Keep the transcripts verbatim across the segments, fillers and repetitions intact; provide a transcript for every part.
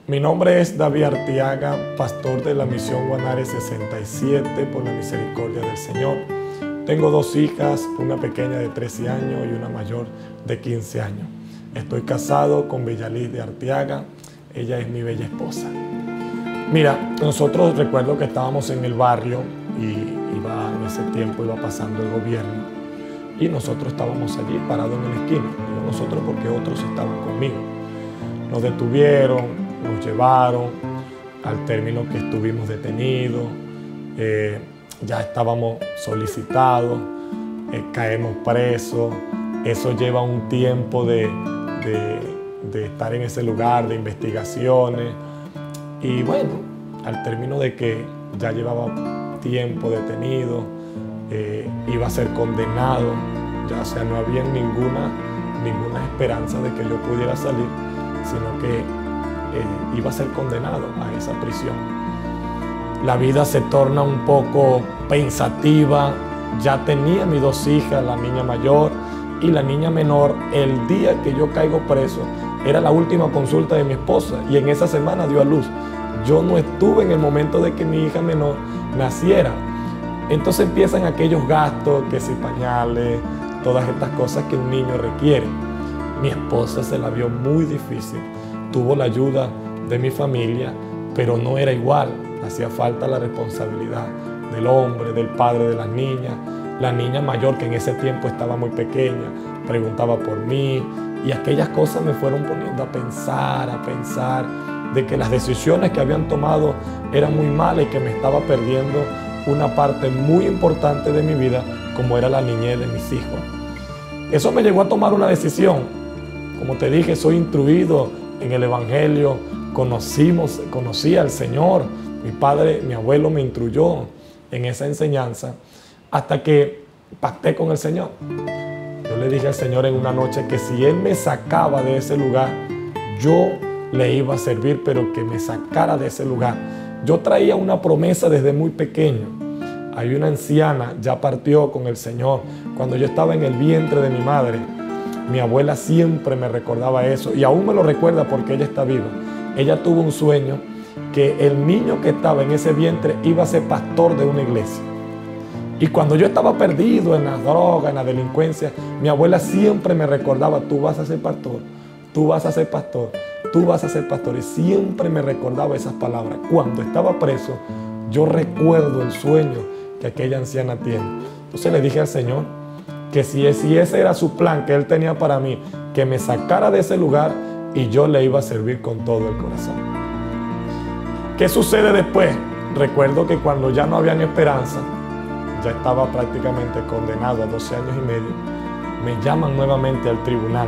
Mi nombre es David Artiaga, pastor de la Misión Guanare sesenta y siete por la misericordia del Señor. Tengo dos hijas, una pequeña de trece años y una mayor de quince años. Estoy casado con Bellaliz de Artiaga, ella es mi bella esposa. Mira, nosotros recuerdo que estábamos en el barrio y iba, en ese tiempo iba pasando el gobierno y nosotros estábamos allí parados en la esquina. Digo nosotros porque otros estaban conmigo. Nos detuvieron, nos llevaron al término que estuvimos detenidos, eh, ya estábamos solicitados, eh, caemos presos. Eso lleva un tiempo de, de, de estar en ese lugar, de investigaciones. Y bueno, al término de que ya llevaba tiempo detenido, eh, iba a ser condenado, ya o sea, no había ninguna, ninguna esperanza de que yo pudiera salir, sino que eh, iba a ser condenado a esa prisión. La vida se torna un poco pensativa. Ya tenía mis dos hijas, la niña mayor y la niña menor. El día que yo caigo preso era la última consulta de mi esposa y en esa semana dio a luz. Yo no estuve en el momento de que mi hija menor naciera. Entonces empiezan aquellos gastos, que si pañales, todas estas cosas que un niño requiere. Mi esposa se la vio muy difícil. Tuvo la ayuda de mi familia, pero no era igual. Hacía falta la responsabilidad del hombre, del padre de las niñas. La niña mayor, que en ese tiempo estaba muy pequeña, preguntaba por mí. Y aquellas cosas me fueron poniendo a pensar, a pensar, de que las decisiones que habían tomado eran muy malas y que me estaba perdiendo una parte muy importante de mi vida, como era la niñez de mis hijos. Eso me llevó a tomar una decisión. Como te dije, soy instruido en el Evangelio, conocimos, conocí al Señor. Mi padre, mi abuelo me instruyó en esa enseñanza hasta que pacté con el Señor. Yo le dije al Señor en una noche que si Él me sacaba de ese lugar, yo le iba a servir, pero que me sacara de ese lugar. Yo traía una promesa desde muy pequeño. Hay una anciana, ya partió con el Señor. Cuando yo estaba en el vientre de mi madre, mi abuela siempre me recordaba eso y aún me lo recuerda porque ella está viva. Ella tuvo un sueño que el niño que estaba en ese vientre iba a ser pastor de una iglesia. Y cuando yo estaba perdido en las drogas, en la delincuencia, mi abuela siempre me recordaba, tú vas a ser pastor, tú vas a ser pastor, tú vas a ser pastor. Y siempre me recordaba esas palabras. Cuando estaba preso, yo recuerdo el sueño que aquella anciana tiene. Entonces le dije al Señor que si, si ese era su plan que Él tenía para mí, que me sacara de ese lugar y yo le iba a servir con todo el corazón. ¿Qué sucede después? Recuerdo que cuando ya no había ni esperanza, ya estaba prácticamente condenado a doce años y medio, me llaman nuevamente al tribunal.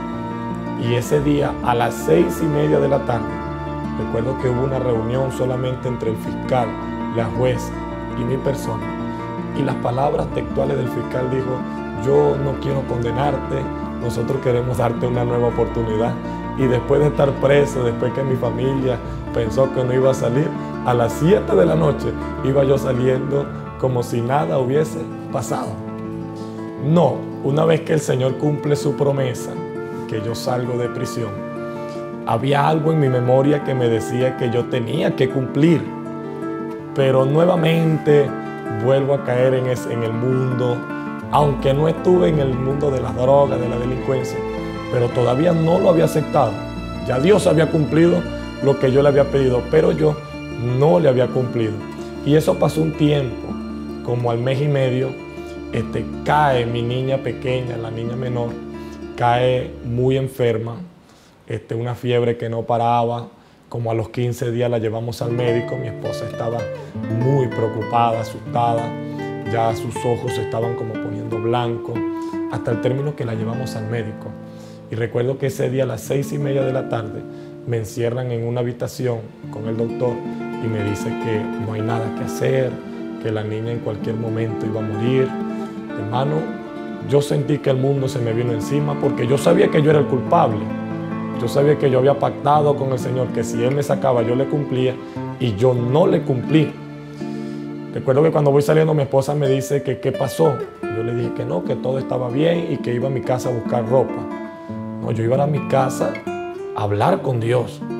Y ese día, a las seis y media de la tarde, recuerdo que hubo una reunión solamente entre el fiscal, la juez y mi persona. Y las palabras textuales del fiscal dijo, yo no quiero condenarte, nosotros queremos darte una nueva oportunidad. Y después de estar preso, después que mi familia pensó que no iba a salir, a las siete de la noche iba yo saliendo como si nada hubiese pasado. No, una vez que el Señor cumple su promesa, que yo salgo de prisión, había algo en mi memoria que me decía que yo tenía que cumplir. Pero nuevamente vuelvo a caer en, ese, en el mundo, aunque no estuve en el mundo de las drogas, de la delincuencia, pero todavía no lo había aceptado. Ya Dios había cumplido lo que yo le había pedido, pero yo no le había cumplido. Y eso pasó un tiempo, como al mes y medio, este, cae mi niña pequeña, la niña menor, cae muy enferma, este, una fiebre que no paraba. Como a los quince días la llevamos al médico, mi esposa estaba muy preocupada, asustada, ya sus ojos se estaban como poniendo blancos, hasta el término que la llevamos al médico. Y recuerdo que ese día a las seis y media de la tarde me encierran en una habitación con el doctor y me dice que no hay nada que hacer, que la niña en cualquier momento iba a morir. Hermano, yo sentí que el mundo se me vino encima porque yo sabía que yo era el culpable. Yo sabía que yo había pactado con el Señor que si Él me sacaba yo le cumplía y yo no le cumplí. Recuerdo que cuando voy saliendo mi esposa me dice que qué pasó. Yo le dije que no, que todo estaba bien y que iba a mi casa a buscar ropa. No, yo iba a mi casa a hablar con Dios.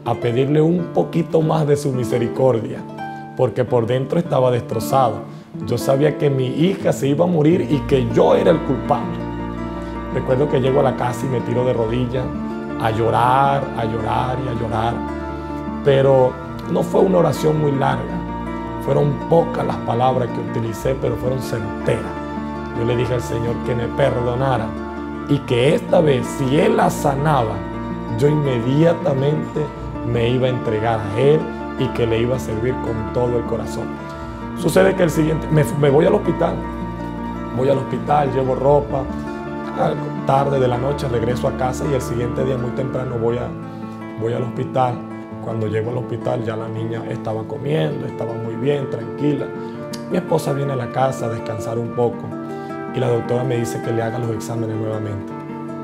a pedirle un poquito más de su misericordia, porque por dentro estaba destrozado. Yo sabía que mi hija se iba a morir y que yo era el culpable. Recuerdo que llego a la casa y me tiro de rodillas a llorar, a llorar y a llorar, pero no fue una oración muy larga. Fueron pocas las palabras que utilicé, pero fueron certeras. Yo le dije al Señor que me perdonara y que esta vez, si Él la sanaba, yo inmediatamente me iba a entregar a Él y que le iba a servir con todo el corazón. Sucede que el siguiente, me, me voy al hospital, voy al hospital, llevo ropa, tarde de la noche regreso a casa y el siguiente día muy temprano voy, a, voy al hospital. Cuando llego al hospital ya la niña estaba comiendo, estaba muy bien, tranquila. Mi esposa viene a la casa a descansar un poco y la doctora me dice que le haga los exámenes nuevamente.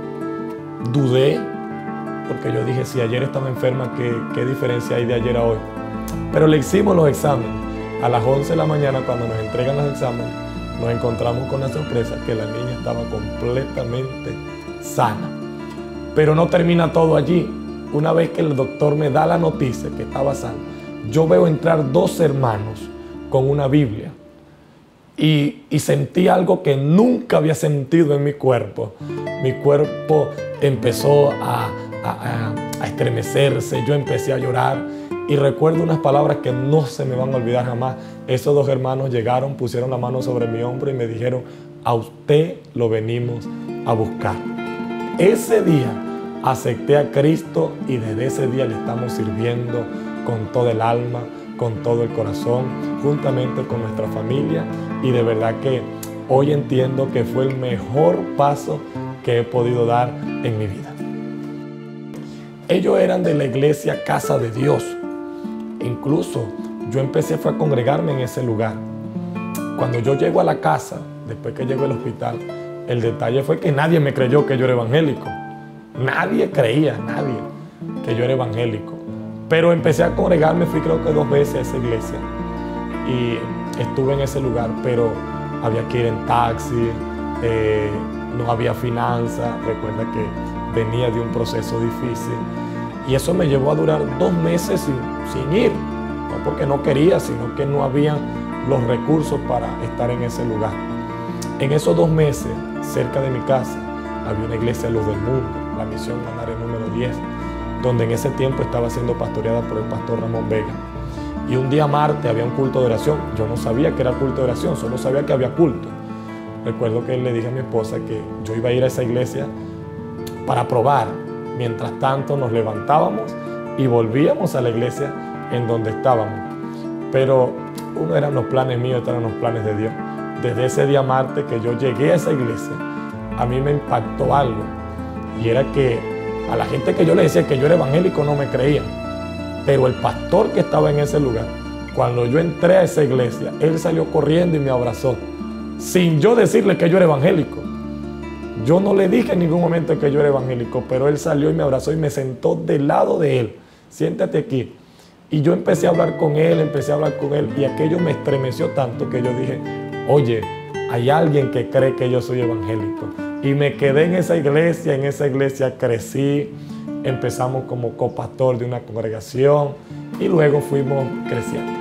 Dudé, porque yo dije, si ayer estaba enferma, ¿qué, qué diferencia hay de ayer a hoy? Pero le hicimos los exámenes. A las once de la mañana, cuando nos entregan los exámenes, nos encontramos con la sorpresa que la niña estaba completamente sana. Pero no termina todo allí. Una vez que el doctor me da la noticia que estaba sana, yo veo entrar dos hermanos con una Biblia y, y sentí algo que nunca había sentido en mi cuerpo. Mi cuerpo empezó a, a, a, a estremecerse, yo empecé a llorar y recuerdo unas palabras que no se me van a olvidar jamás. Esos dos hermanos llegaron, pusieron la mano sobre mi hombro y me dijeron, a usted lo venimos a buscar. Ese día acepté a Cristo y desde ese día le estamos sirviendo con todo el alma, con todo el corazón, juntamente con nuestra familia, y de verdad que hoy entiendo que fue el mejor paso que he podido dar en mi vida. Ellos eran de la iglesia Casa de Dios. Incluso yo empecé fue a congregarme en ese lugar. Cuando yo llego a la casa, después que llego al hospital, el detalle fue que nadie me creyó que yo era evangélico. Nadie creía, nadie, que yo era evangélico. Pero empecé a congregarme, fui creo que dos veces a esa iglesia y estuve en ese lugar, pero había que ir en taxi, eh, no había finanzas. Recuerda que venía de un proceso difícil y eso me llevó a durar dos meses sin, sin ir, no porque no quería, sino que no había los recursos para estar en ese lugar. En esos dos meses, cerca de mi casa, había una iglesia Luz del Mundo, la Misión Guanare número diez, donde en ese tiempo estaba siendo pastoreada por el pastor Ramón Vega. Y un día martes había un culto de oración. Yo no sabía que era culto de oración, solo sabía que había culto. Recuerdo que le dije a mi esposa que yo iba a ir a esa iglesia para probar. Mientras tanto nos levantábamos y volvíamos a la iglesia en donde estábamos. Pero uno eran los planes míos, otros eran los planes de Dios. Desde ese día martes que yo llegué a esa iglesia, a mí me impactó algo. Y era que a la gente que yo le decía que yo era evangélico no me creían. Pero el pastor que estaba en ese lugar, cuando yo entré a esa iglesia, él salió corriendo y me abrazó, sin yo decirle que yo era evangélico. Yo no le dije en ningún momento que yo era evangélico, pero él salió y me abrazó y me sentó del lado de él. Siéntate aquí. Y yo empecé a hablar con él, empecé a hablar con él y aquello me estremeció tanto que yo dije, oye, hay alguien que cree que yo soy evangélico. Y me quedé en esa iglesia, en esa iglesia crecí, empezamos como copastor de una congregación y luego fuimos creciendo.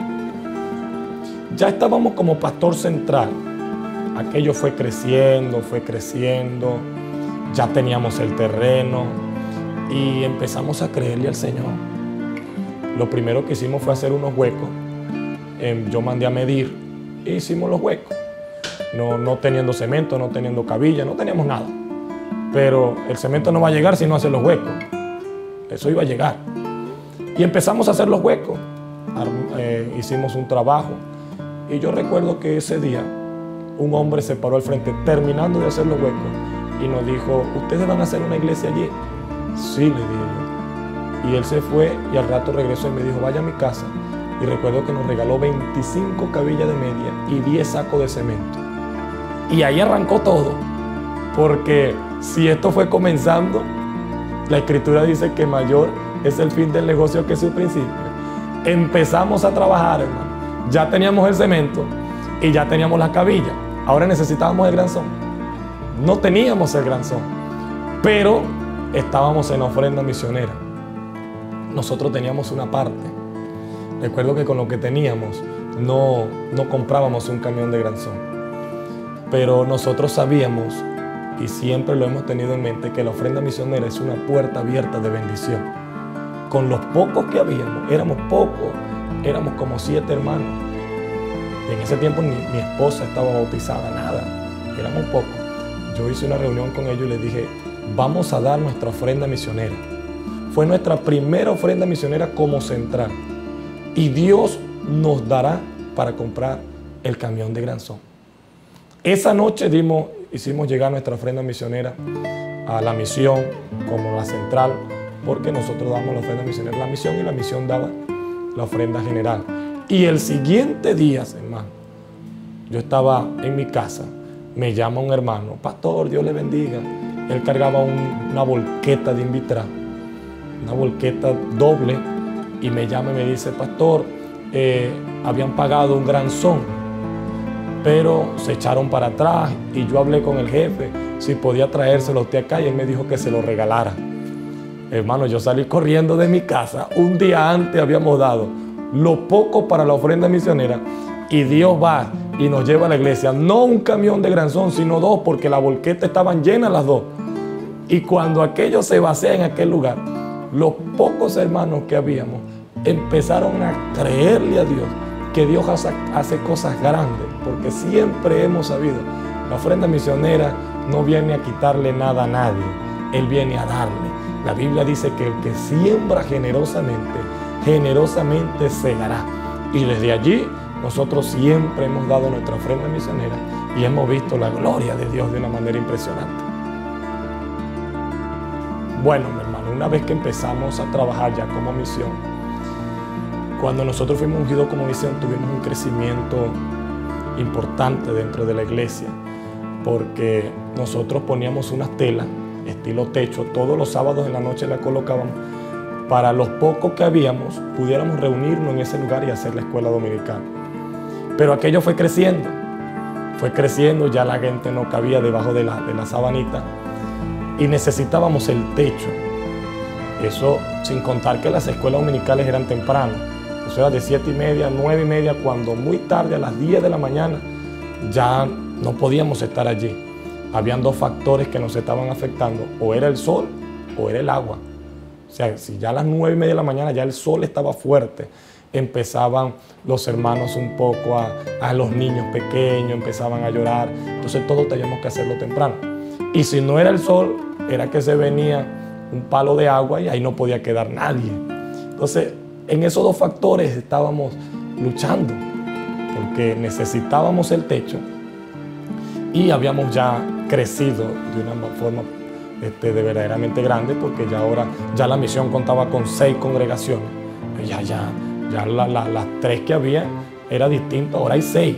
Ya estábamos como pastor central, aquello fue creciendo, fue creciendo, ya teníamos el terreno y empezamos a creerle al Señor. Lo primero que hicimos fue hacer unos huecos, yo mandé a medir e hicimos los huecos. No, no teniendo cemento, no teniendo cabilla, no teníamos nada. Pero el cemento no va a llegar si no hace los huecos. Eso iba a llegar. Y empezamos a hacer los huecos. Eh, hicimos un trabajo. Y yo recuerdo que ese día un hombre se paró al frente terminando de hacer los huecos y nos dijo, ¿ustedes van a hacer una iglesia allí? Sí, le dije yo. Y él se fue y al rato regresó y me dijo, vaya a mi casa. Y recuerdo que nos regaló veinticinco cabillas de media y diez sacos de cemento. Y ahí arrancó todo, porque si esto fue comenzando, la Escritura dice que mayor es el fin del negocio que su principio. Empezamos a trabajar, hermano. Ya teníamos el cemento y ya teníamos las cabillas. Ahora necesitábamos el granzón. No teníamos el granzón, pero estábamos en ofrenda misionera. nosotros teníamos una parte. Recuerdo que con lo que teníamos no, no comprábamos un camión de granzón, pero nosotros sabíamos, y siempre lo hemos tenido en mente, que la ofrenda misionera es una puerta abierta de bendición. Con los pocos que habíamos, éramos pocos, éramos como siete hermanos. En ese tiempo ni mi esposa estaba bautizada, nada, éramos pocos. Yo hice una reunión con ellos y les dije, vamos a dar nuestra ofrenda misionera. Fue nuestra primera ofrenda misionera como central. Y Dios nos dará para comprar el camión de granzón. Esa noche dimos, hicimos llegar nuestra ofrenda misionera a la misión como la central, porque nosotros damos la ofrenda misionera a la misión y la misión daba la ofrenda general. Y el siguiente día, hermano, yo estaba en mi casa, me llama un hermano, pastor, Dios le bendiga. Él cargaba un, una volqueta de Invitra, una volqueta doble, y me llama y me dice, pastor, eh, habían pagado un granzón, pero se echaron para atrás y yo hablé con el jefe si podía traérselo a usted acá y él me dijo que se lo regalara. Hermano, yo salí corriendo de mi casa. Un día antes habíamos dado lo poco para la ofrenda misionera y Dios va y nos lleva a la iglesia, no un camión de granzón, sino dos, porque las volquetas estaban llenas las dos. Y cuando aquello se vacía en aquel lugar, los pocos hermanos que habíamos empezaron a creerle a Dios que Dios hace, hace cosas grandes, porque siempre hemos sabido, la ofrenda misionera no viene a quitarle nada a nadie, Él viene a darle. La Biblia dice que el que siembra generosamente, generosamente segará. Y desde allí nosotros siempre hemos dado nuestra ofrenda misionera y hemos visto la gloria de Dios de una manera impresionante. Bueno, mi hermano, una vez que empezamos a trabajar ya como misión, cuando nosotros fuimos ungidos como misión, tuvimos un crecimiento importante dentro de la iglesia, porque nosotros poníamos unas telas estilo techo, todos los sábados en la noche la colocábamos, para los pocos que habíamos, pudiéramos reunirnos en ese lugar y hacer la escuela dominical. Pero aquello fue creciendo, fue creciendo, ya la gente no cabía debajo de la, de la sabanita y necesitábamos el techo. Eso sin contar que las escuelas dominicales eran tempranas, eso era de siete y media, nueve y media, cuando muy tarde, a las diez de la mañana, ya no podíamos estar allí. Habían dos factores que nos estaban afectando, o era el sol o era el agua. O sea, si ya a las nueve y media de la mañana ya el sol estaba fuerte, empezaban los hermanos un poco a, a los niños pequeños, empezaban a llorar. Entonces todos teníamos que hacerlo temprano. Y si no era el sol, era que se venía un palo de agua y ahí no podía quedar nadie. Entonces, en esos dos factores estábamos luchando, porque necesitábamos el techo y habíamos ya crecido de una forma este, de verdaderamente grande, porque ya ahora ya la misión contaba con seis congregaciones. Ya, ya, ya la, la, las tres que había era distinto, ahora hay seis.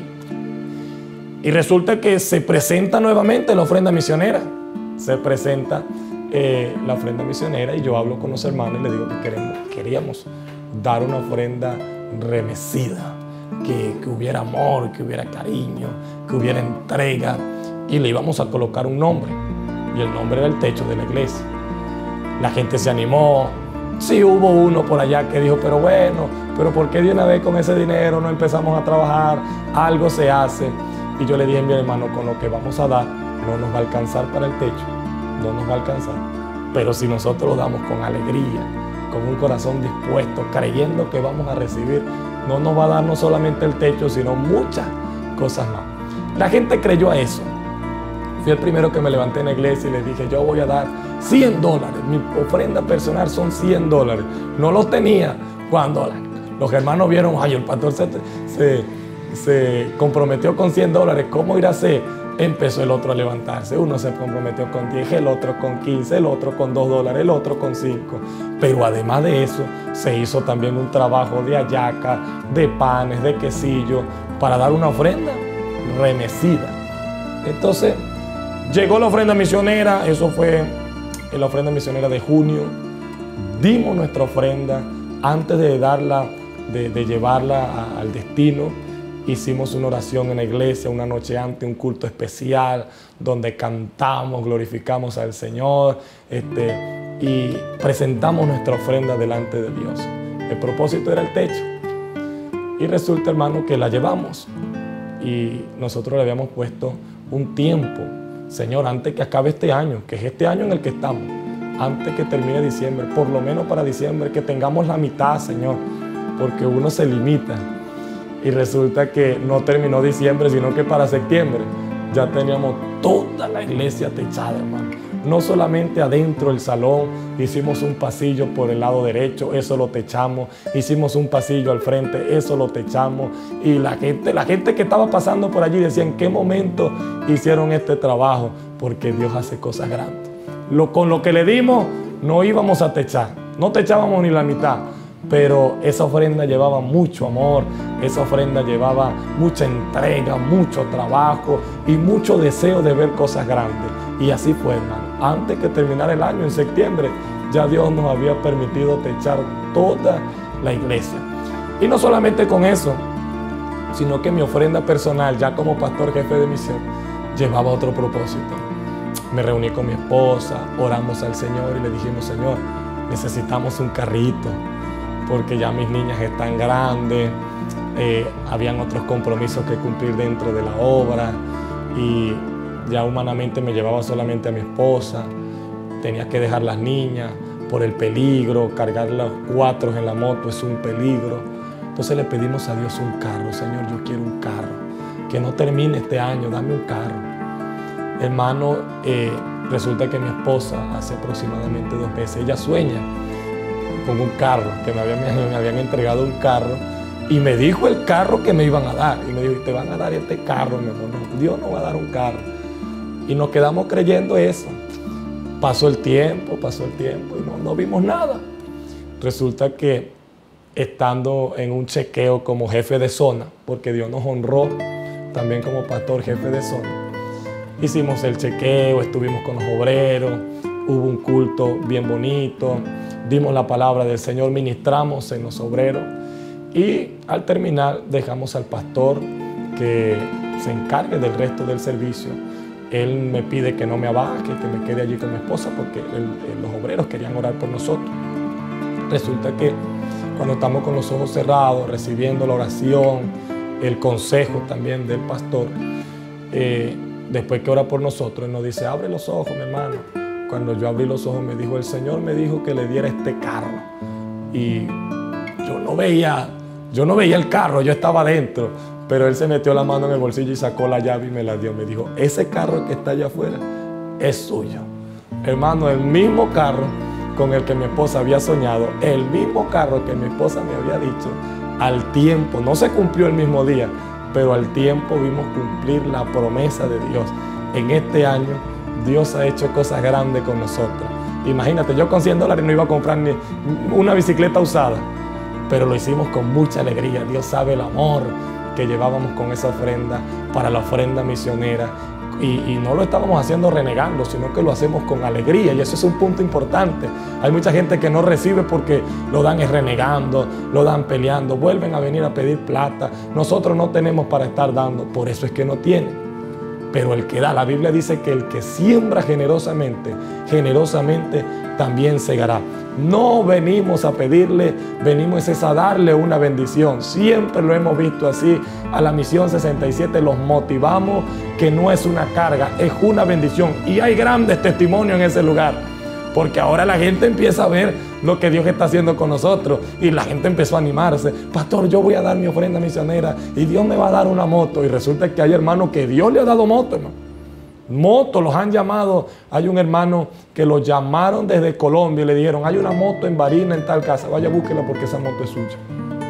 Y resulta que se presenta nuevamente la ofrenda misionera. Se presenta eh, la ofrenda misionera y yo hablo con los hermanos y les digo que queremos, queríamos dar una ofrenda remecida, que, que hubiera amor, que hubiera cariño, que hubiera entrega, y le íbamos a colocar un nombre, y el nombre era el techo de la iglesia. La gente se animó, sí hubo uno por allá que dijo, pero bueno, pero ¿por qué de una vez con ese dinero no empezamos a trabajar? Algo se hace. Y yo le dije a mi hermano, con lo que vamos a dar no nos va a alcanzar para el techo, no nos va a alcanzar, pero si nosotros lo damos con alegría, con un corazón dispuesto, creyendo que vamos a recibir, no nos va a dar no solamente el techo, sino muchas cosas más. La gente creyó a eso. Fui el primero que me levanté en la iglesia y les dije, yo voy a dar cien dólares, mi ofrenda personal son cien dólares. No los tenía cuando los hermanos vieron, ay, el pastor se, se, se comprometió con cien dólares, ¿cómo irá a ser? Empezó el otro a levantarse, uno se comprometió con diez, el otro con quince, el otro con dos dólares, el otro con cinco. Pero además de eso, se hizo también un trabajo de hallaca, de panes, de quesillo, para dar una ofrenda remecida. Entonces, llegó la ofrenda misionera, eso fue en la ofrenda misionera de junio. Dimos nuestra ofrenda antes de darla, de, de llevarla a, al destino. Hicimos una oración en la iglesia una noche antes, un culto especial donde cantamos, glorificamos al Señor. Este, y presentamos nuestra ofrenda delante de Dios. El propósito era el techo. Y resulta, hermano, que la llevamos. Y nosotros le habíamos puesto un tiempo. Señor, antes que acabe este año, que es este año en el que estamos, antes que termine diciembre, por lo menos para diciembre, que tengamos la mitad, Señor, porque uno se limita. Y resulta que no terminó diciembre, sino que para septiembre ya teníamos toda la iglesia techada, hermano. No solamente adentro del salón, hicimos un pasillo por el lado derecho, eso lo techamos. Hicimos un pasillo al frente, eso lo techamos. Y la gente, la gente que estaba pasando por allí decía, ¿en qué momento hicieron este trabajo? Porque Dios hace cosas grandes. Lo, con lo que le dimos, no íbamos a techar, no techábamos ni la mitad. Pero esa ofrenda llevaba mucho amor, esa ofrenda llevaba mucha entrega, mucho trabajo y mucho deseo de ver cosas grandes. Y así fue, hermano. Antes que terminara el año, en septiembre, ya Dios nos había permitido techar toda la iglesia. Y no solamente con eso, sino que mi ofrenda personal, ya como pastor jefe de misión, llevaba otro propósito. Me reuní con mi esposa, oramos al Señor y le dijimos, Señor, necesitamos un carrito, porque ya mis niñas están grandes, eh, habían otros compromisos que cumplir dentro de la obra y ya humanamente me llevaba solamente a mi esposa, tenía que dejar las niñas por el peligro, cargar los cuatro en la moto es un peligro. Entonces le pedimos a Dios un carro, Señor, yo quiero un carro, que no termine este año, dame un carro. Hermano, eh, resulta que mi esposa hace aproximadamente dos meses, ella sueña con un carro, que me habían, me habían entregado un carro y me dijo el carro que me iban a dar. Y me dijo, te van a dar este carro, mi amor. No, Dios no va a dar un carro. Y nos quedamos creyendo eso. Pasó el tiempo, pasó el tiempo y no, no vimos nada. Resulta que estando en un chequeo como jefe de zona, porque Dios nos honró también como pastor jefe de zona, hicimos el chequeo, estuvimos con los obreros, hubo un culto bien bonito, dimos la palabra del Señor, ministramos en los obreros y al terminar dejamos al pastor que se encargue del resto del servicio. Él me pide que no me abaje, que me quede allí con mi esposa porque el, el, los obreros querían orar por nosotros. Resulta que cuando estamos con los ojos cerrados, recibiendo la oración, el consejo también del pastor, eh, después que ora por nosotros, él nos dice, abre los ojos, mi hermano. Cuando yo abrí los ojos me dijo, el Señor me dijo que le diera este carro. Y yo no veía, yo no veía el carro, yo estaba adentro. Pero él se metió la mano en el bolsillo y sacó la llave y me la dio. Me dijo, ese carro que está allá afuera es suyo. Hermano, el mismo carro con el que mi esposa había soñado, el mismo carro que mi esposa me había dicho, al tiempo, no se cumplió el mismo día, pero al tiempo vimos cumplir la promesa de Dios. En este año, Dios ha hecho cosas grandes con nosotros. Imagínate, yo con cien dólares no iba a comprar ni una bicicleta usada, pero lo hicimos con mucha alegría. Dios sabe el amor que llevábamos con esa ofrenda para la ofrenda misionera y, y no lo estábamos haciendo renegando, sino que lo hacemos con alegría y eso es un punto importante. Hay mucha gente que no recibe porque lo dan es renegando, lo dan peleando, vuelven a venir a pedir plata. Nosotros no tenemos para estar dando, por eso es que no tienen. Pero el que da, la Biblia dice que el que siembra generosamente, generosamente también segará. No venimos a pedirle, venimos es a darle una bendición. Siempre lo hemos visto así. A la misión sesenta y siete los motivamos que no es una carga, es una bendición. Y hay grandes testimonios en ese lugar. Porque ahora la gente empieza a ver lo que Dios está haciendo con nosotros. Y la gente empezó a animarse. Pastor, yo voy a dar mi ofrenda misionera y Dios me va a dar una moto. Y resulta que hay hermanos que Dios le ha dado moto, hermano. Moto, los han llamado. Hay un hermano que lo llamaron desde Colombia y le dijeron, hay una moto en Barina en tal casa. Vaya, búsquela porque esa moto es suya.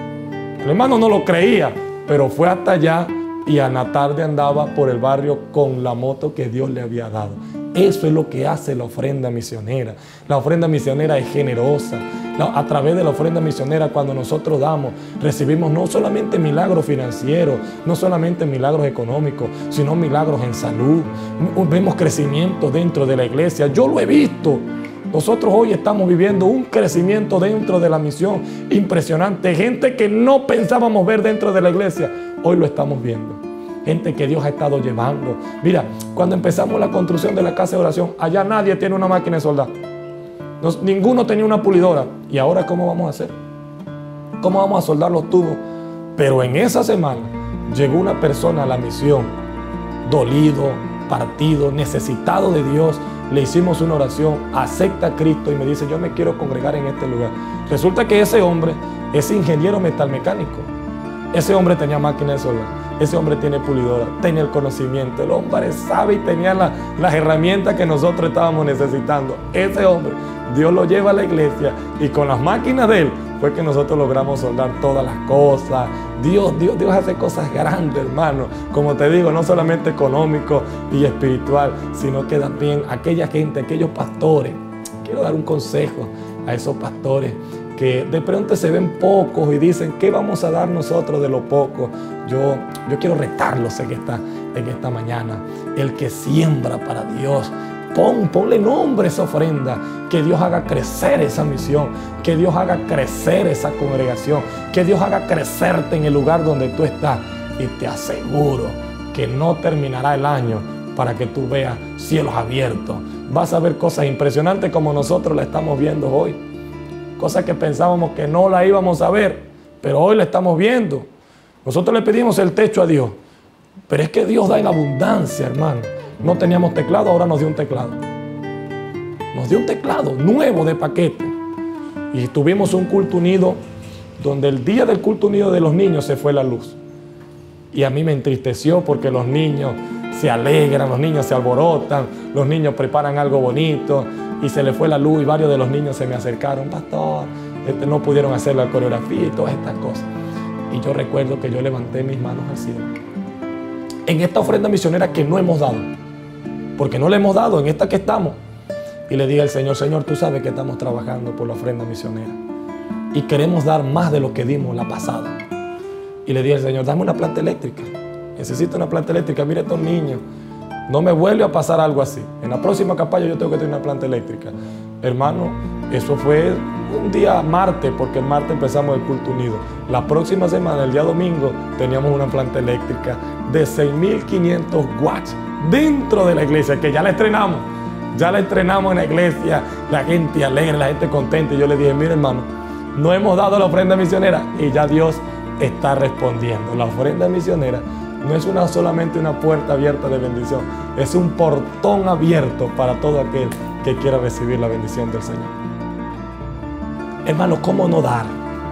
El hermano no lo creía, pero fue hasta allá y a la tarde andaba por el barrio con la moto que Dios le había dado. Eso es lo que hace la ofrenda misionera. La ofrenda misionera es generosa. La, a través de la ofrenda misionera, cuando nosotros damos, recibimos no solamente milagros financieros, no solamente milagros económicos, sino milagros en salud. Vemos crecimiento dentro de la iglesia. Yo lo he visto. Nosotros hoy estamos viviendo un crecimiento dentro de la misión impresionante. Gente que no pensábamos ver dentro de la iglesia, hoy lo estamos viendo. Gente que Dios ha estado llevando. Mira, cuando empezamos la construcción de la casa de oración, allá nadie tiene una máquina de soldar. Nos, ninguno tenía una pulidora. ¿Y ahora cómo vamos a hacer? ¿Cómo vamos a soldar los tubos? Pero en esa semana llegó una persona a la misión, dolido, partido, necesitado de Dios. Le hicimos una oración, acepta a Cristo y me dice, yo me quiero congregar en este lugar. Resulta que ese hombre es ingeniero metalmecánico. Ese hombre tenía máquina de soldar, ese hombre tiene pulidora, tenía el conocimiento, el hombre sabe y tenía la, las herramientas que nosotros estábamos necesitando. Ese hombre, Dios lo lleva a la iglesia y con las máquinas de él fue que nosotros logramos soldar todas las cosas. Dios, Dios, Dios hace cosas grandes, hermano. Como te digo, no solamente económico y espiritual, sino que también aquella gente, aquellos pastores. Quiero dar un consejo a esos pastores que de pronto se ven pocos y dicen, ¿qué vamos a dar nosotros de lo poco? Yo, yo quiero retarlos en esta, en esta mañana. El que siembra para Dios, pon, ponle nombre a esa ofrenda, que Dios haga crecer esa misión, que Dios haga crecer esa congregación, que Dios haga crecerte en el lugar donde tú estás. Y te aseguro que no terminará el año para que tú veas cielos abiertos. Vas a ver cosas impresionantes como nosotros la estamos viendo hoy. Cosas que pensábamos que no la íbamos a ver, pero hoy la estamos viendo. Nosotros le pedimos el techo a Dios, pero es que Dios da en abundancia, hermano. No teníamos teclado, ahora nos dio un teclado. Nos dio un teclado nuevo de paquete. Y tuvimos un culto unido, donde el día del culto unido de los niños se fue la luz. Y a mí me entristeció porque los niños se alegran, los niños se alborotan, los niños preparan algo bonito. Y se le fue la luz y varios de los niños se me acercaron, pastor, este, no pudieron hacer la coreografía y todas estas cosas. Y yo recuerdo que yo levanté mis manos al cielo. En esta ofrenda misionera que no hemos dado, porque no le hemos dado, en esta que estamos. Y le dije al Señor, Señor, tú sabes que estamos trabajando por la ofrenda misionera. Y queremos dar más de lo que dimos la pasada. Y le dije al Señor, dame una planta eléctrica. Necesito una planta eléctrica, mira estos niños. No me vuelve a pasar algo así. En la próxima campaña yo tengo que tener una planta eléctrica. Hermano, eso fue un día martes, porque el martes empezamos el culto unido. La próxima semana, el día domingo, teníamos una planta eléctrica de seis mil quinientos watts dentro de la iglesia, que ya la estrenamos. Ya la estrenamos en la iglesia, la gente alegre, la gente contenta. Y yo le dije, mire hermano, no hemos dado la ofrenda misionera y ya Dios está respondiendo. La ofrenda misionera no es una, solamente una puerta abierta de bendición, es un portón abierto para todo aquel que quiera recibir la bendición del Señor. Hermano, ¿cómo no dar?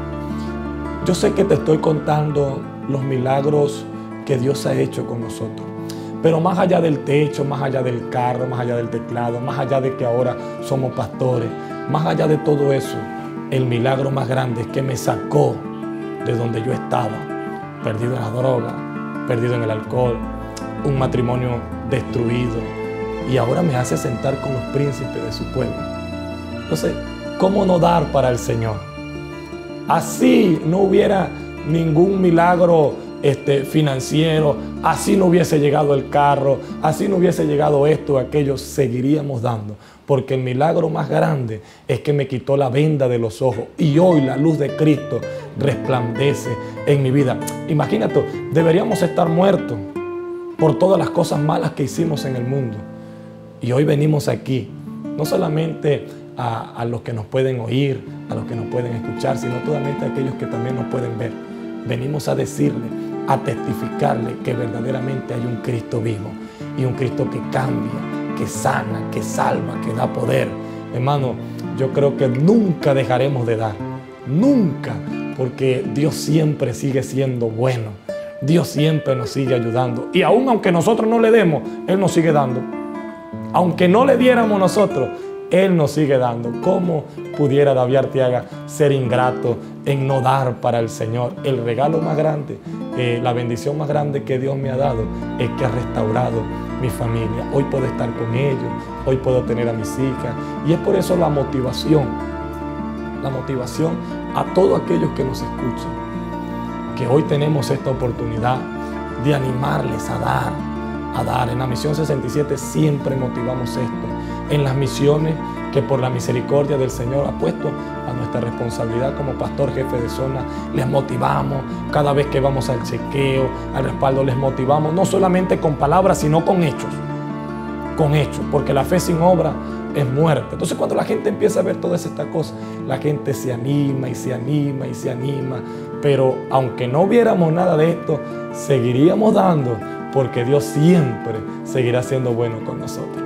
Yo sé que te estoy contando los milagros que Dios ha hecho con nosotros, pero más allá del techo, más allá del carro, más allá del teclado, más allá de que ahora somos pastores, más allá de todo eso, el milagro más grande es que me sacó de donde yo estaba, perdido en la droga, perdido en el alcohol, un matrimonio destruido, y ahora me hace sentar con los príncipes de su pueblo. Entonces, ¿cómo no dar para el Señor? Así no hubiera ningún milagro este, financiero, así no hubiese llegado el carro, así no hubiese llegado esto o aquello, seguiríamos dando, porque el milagro más grande es que me quitó la venda de los ojos y hoy la luz de Cristo resplandece en mi vida. Imagínate, deberíamos estar muertos por todas las cosas malas que hicimos en el mundo. Y hoy venimos aquí, no solamente a, a los que nos pueden oír, a los que nos pueden escuchar, sino totalmente a aquellos que también nos pueden ver. Venimos a decirle, a testificarle que verdaderamente hay un Cristo vivo y un Cristo que cambia, que sana, que salva, que da poder. Hermano, yo creo que nunca dejaremos de dar, nunca, porque Dios siempre sigue siendo bueno. Dios siempre nos sigue ayudando. Y aún aunque nosotros no le demos, Él nos sigue dando. Aunque no le diéramos nosotros, Él nos sigue dando. ¿Cómo pudiera David Arteaga ser ingrato en no dar para el Señor? El regalo más grande, eh, la bendición más grande que Dios me ha dado es que ha restaurado mi familia. Hoy puedo estar con ellos, hoy puedo tener a mis hijas. Y es por eso la motivación, la motivación a todos aquellos que nos escuchan, que hoy tenemos esta oportunidad de animarles a dar, a dar. En la Misión sesenta y siete siempre motivamos esto. En las misiones que por la misericordia del Señor ha puesto a nuestra responsabilidad como pastor jefe de zona, les motivamos cada vez que vamos al chequeo, al respaldo, les motivamos no solamente con palabras, sino con hechos. Con hechos, porque la fe sin obra es muerte. Entonces cuando la gente empieza a ver todas estas cosas, la gente se anima y se anima y se anima. Pero aunque no viéramos nada de esto, seguiríamos dando, porque Dios siempre seguirá siendo bueno con nosotros.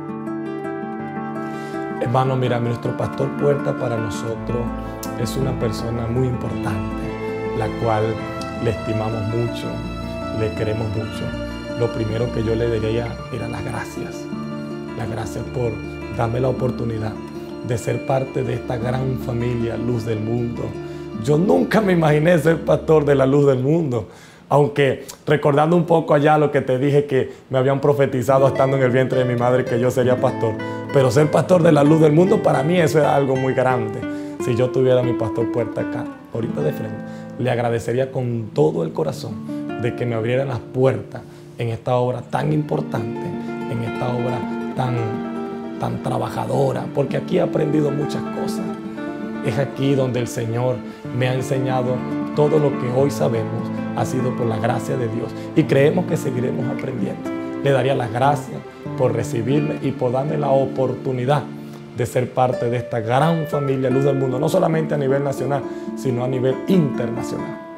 Hermano, mira, nuestro pastor Puerta para nosotros es una persona muy importante, la cual le estimamos mucho, le queremos mucho. Lo primero que yo le diría era las gracias. Las gracias por darme la oportunidad de ser parte de esta gran familia Luz del Mundo. Yo nunca me imaginé ser pastor de la Luz del Mundo, aunque recordando un poco allá lo que te dije que me habían profetizado estando en el vientre de mi madre que yo sería pastor, pero ser pastor de la Luz del Mundo para mí eso era algo muy grande. Si yo tuviera a mi pastor Puerta acá, ahorita de frente, le agradecería con todo el corazón de que me abrieran las puertas en esta obra tan importante, en esta obra tan, tan trabajadora, porque aquí he aprendido muchas cosas. Es aquí donde el Señor me ha enseñado todo lo que hoy sabemos, ha sido por la gracia de Dios y creemos que seguiremos aprendiendo. Le daría las gracias por recibirme y por darme la oportunidad de ser parte de esta gran familia Luz del Mundo, no solamente a nivel nacional, sino a nivel internacional.